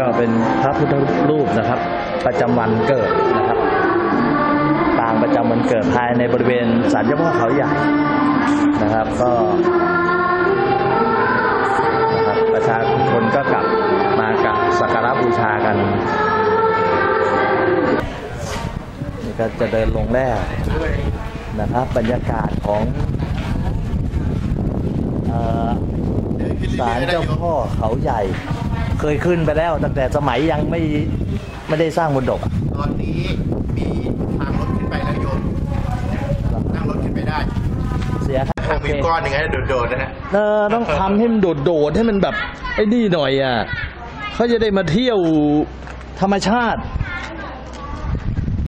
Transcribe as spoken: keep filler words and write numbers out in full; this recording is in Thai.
ก็เป็นพระพุทธรูปนะครับประจำวันเกิดนะครับปางประจำวันเกิดภายในบริเวณศาลเจ้าพ่อเขาใหญ่นะครับก็นะครับประชาชนก็กลับมากับสักการะบูชากันนี่ก็จะเดินลงแล้วนะครับบรรยากาศของศาลเจ้าพ่อเขาใหญ่เคยขึ้นไปแล้วตั้งแต่สมัยยังไม่ไม่ได้สร้างมณฑปตอนนี้มีทางรถขึ้นไปแล้วโยมนั่งรถขึ้นไปได้เสียครับทางมีก้อนหนึ่งให้โดดๆนะฮะเออต้องทำให้มันโดดๆให้มันแบบไอ้นี่หน่อยอ่ะเขาจะได้มาเที่ยวธรรมชาติ